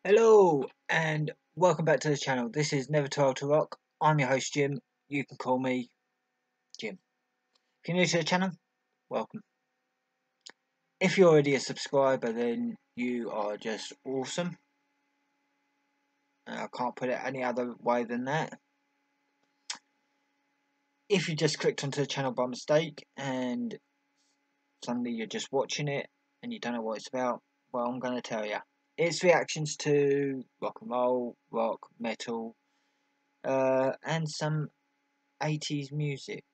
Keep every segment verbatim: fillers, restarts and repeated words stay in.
Hello and welcome back to the channel. This is Never Too Old to Rock. I'm your host Jim. You can call me Jim. If you're new to the channel, welcome. If you're already a subscriber, then you are just awesome. I can't put it any other way than that. If you just clicked onto the channel by mistake and suddenly you're just watching it and you don't know what it's about, well, I'm going to tell you. It's reactions to rock and roll, rock, metal, uh, and some eighties music.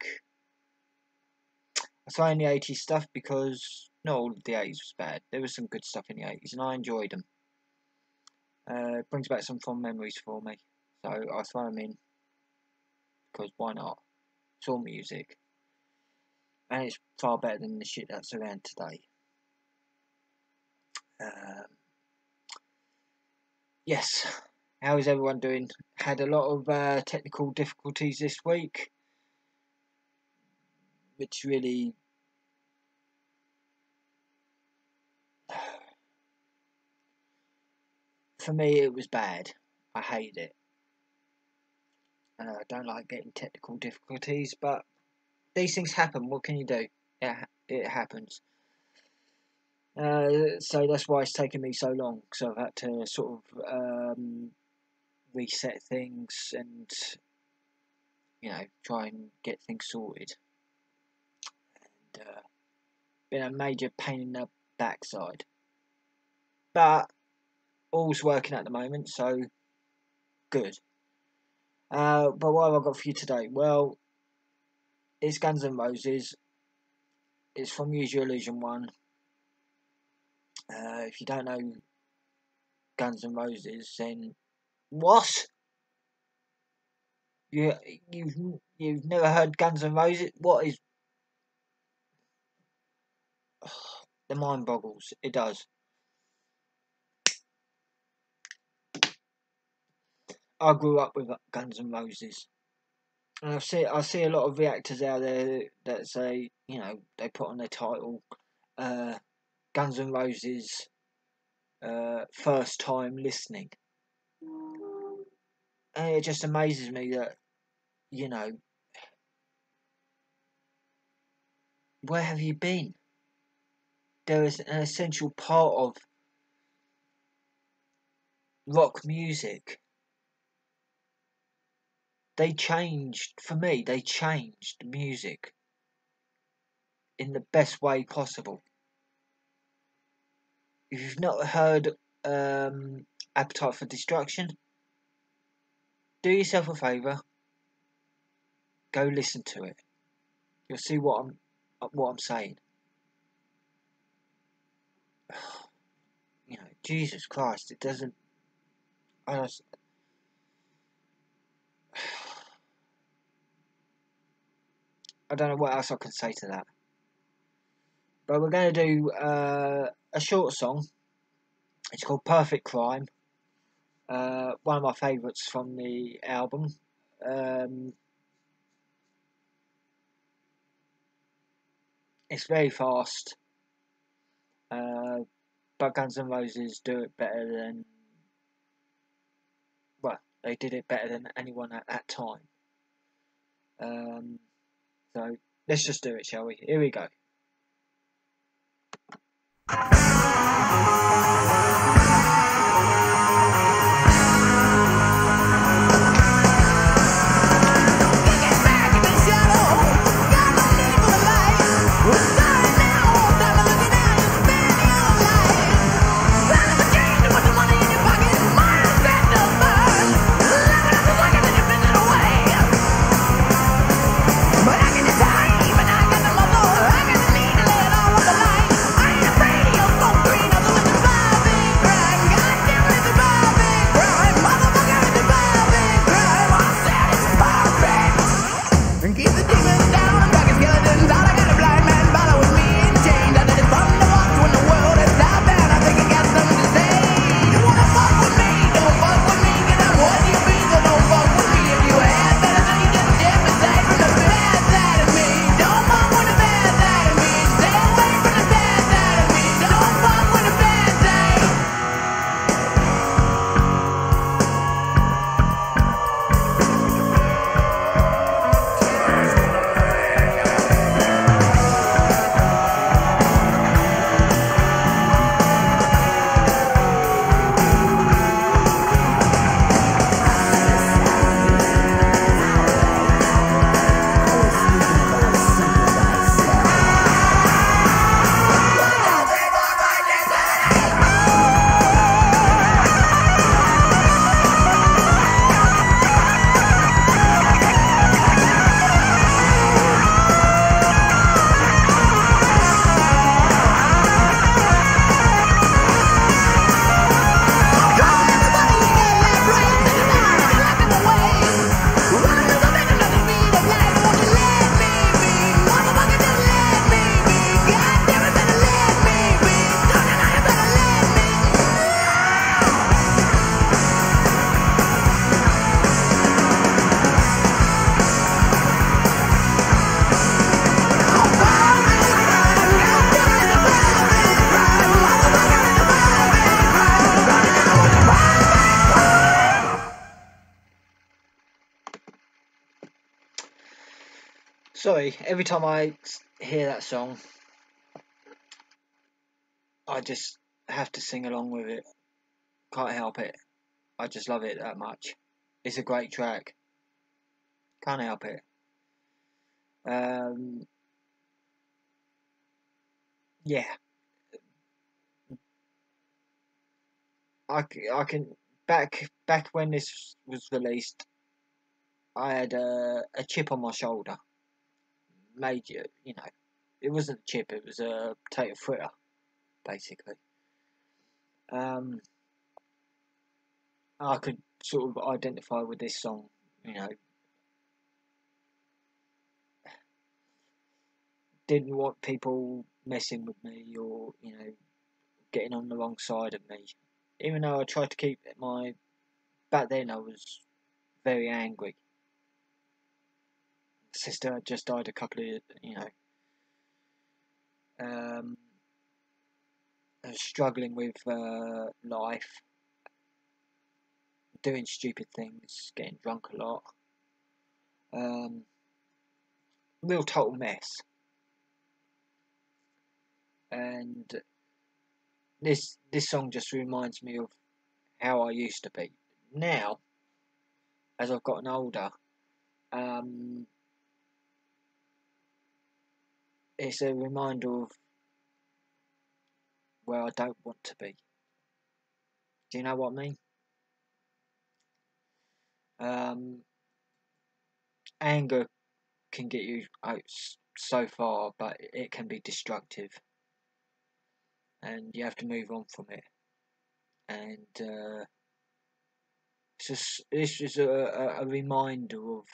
I throw in the eighties stuff because not all of the eighties was bad. There was some good stuff in the eighties and I enjoyed them. Uh, it brings back some fond memories for me. So I throw them in because why not? It's all music. And it's far better than the shit that's around today. Um, yes. How is everyone doing? Had a lot of uh, technical difficulties this week, which really for me it was bad. I hate it. Uh, I don't like getting technical difficulties, but these things happen. What can you do? It, it happens. Uh, so that's why it's taken me so long, because I've had to sort of um, reset things and, you know, try and get things sorted. And uh, been a major pain in the backside. But all's working at the moment, so good. Uh, but what have I got for you today? Well, it's Guns N' Roses. It's from Use Your Illusion one. Uh, if you don't know Guns N' Roses, then what? You you've you've never heard Guns N' Roses? What is? Oh, the mind boggles. It does. I grew up with Guns N' Roses, and I see I see a lot of reactors out there that say, you know, they put on their title, uh, Guns N' Roses, uh, first time listening. And it just amazes me that, you know, where have you been? There is an essential part of rock music. They changed, for me, they changed music in the best way possible. If you've not heard um, Appetite for Destruction, do yourself a favour, go listen to it. You'll see what I'm what I'm saying. You know, Jesus Christ, it doesn't. I just, I don't know what else I can say to that. But we're going to do uh, a short song. It's called Perfect Crime. Uh, one of my favourites from the album. Um, it's very fast. Uh, but Guns N' Roses do it better than... Well, they did it better than anyone at that time. Um, so, let's just do it, shall we? Here we go. I got the muscle, I got the need to let all of the light. I ain't afraid of your phone. Sorry, every time I hear that song, I just have to sing along with it. Can't help it. I just love it that much. It's a great track. Can't help it. Um, yeah. I, I can... Back, back when this was released, I had a, a chip on my shoulder. Major, you know. It wasn't a chip, it was a potato fritter, basically. Um, I could sort of identify with this song, you know. Didn't want people messing with me or, you know, getting on the wrong side of me. Even though I tried to keep my... Back then I was very angry. Sister had just died a couple of, you know... Um, I was struggling with uh, life. Doing stupid things, getting drunk a lot. Um, real total mess. And this this song just reminds me of how I used to be. Now, as I've gotten older, um, it's a reminder of where I don't want to be. Do you know what I mean? Um, anger can get you out so far, but it can be destructive, and you have to move on from it. And uh, it's just, this is a, a, a reminder of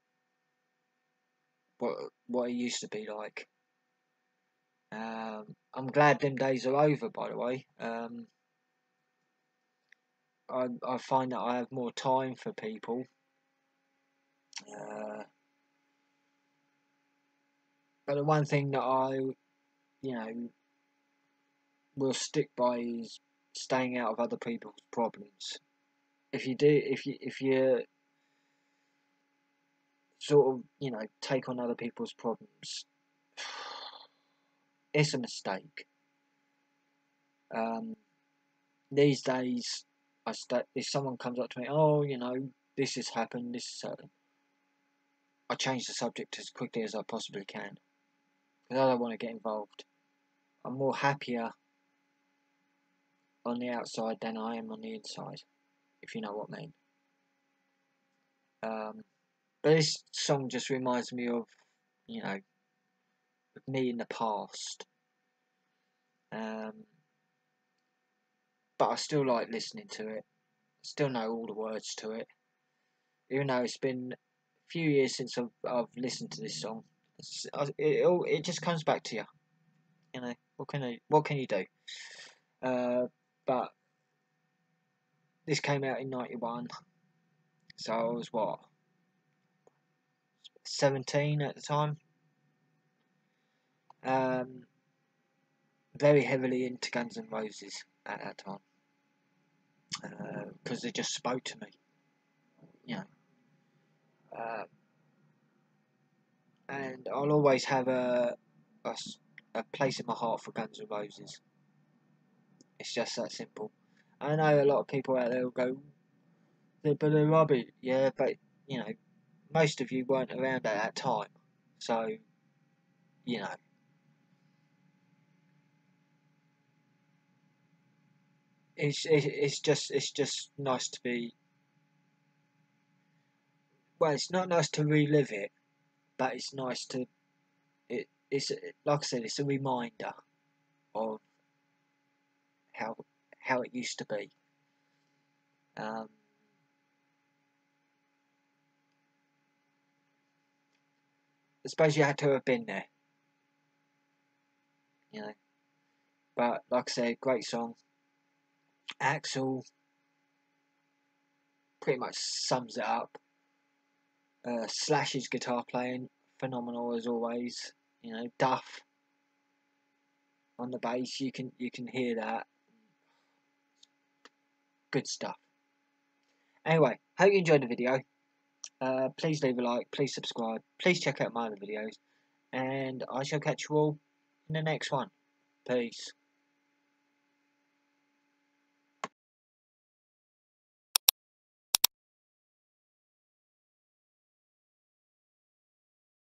what what it used to be like. Um, I'm glad them days are over, by the way. Um, I I find that I have more time for people. Uh, but the one thing that I, you know, will stick by is staying out of other people's problems. If you do, if you if you sort of, you know, take on other people's problems, it's a mistake. Um, these days, I st- if someone comes up to me, oh, you know, this has happened, this has happened, I change the subject as quickly as I possibly can because I don't want to get involved. I'm more happier on the outside than I am on the inside, if you know what I mean. Um, but this song just reminds me of, you know, me in the past. Um, but I still like listening to it. Still know all the words to it, even though it's been a few years since I've, I've listened to this song. It's, it, it it just comes back to you. You know, what can I, what can you do? Uh, but this came out in ninety-one, so I was what, seventeen at the time. Um, very heavily into Guns N' Roses at that time because uh, they just spoke to me. You know. Uh, and I'll always have a, a, a place in my heart for Guns N' Roses. It's just that simple. I know a lot of people out there will go, but they're rubbish. Yeah, but, you know, most of you weren't around at that time. So, you know. It's, it's just it's just nice to be... Well, it's not nice to relive it, but it's nice to... It, it's, like I said, it's a reminder of how how it used to be. Um, I suppose you had to have been there, you know. But like I said, great song. Axl pretty much sums it up. Uh, Slash's guitar playing, phenomenal as always. You know, Duff on the bass, you can you can hear that. Good stuff. Anyway, hope you enjoyed the video. Uh, please leave a like, please subscribe, please check out my other videos, and I shall catch you all in the next one. Peace.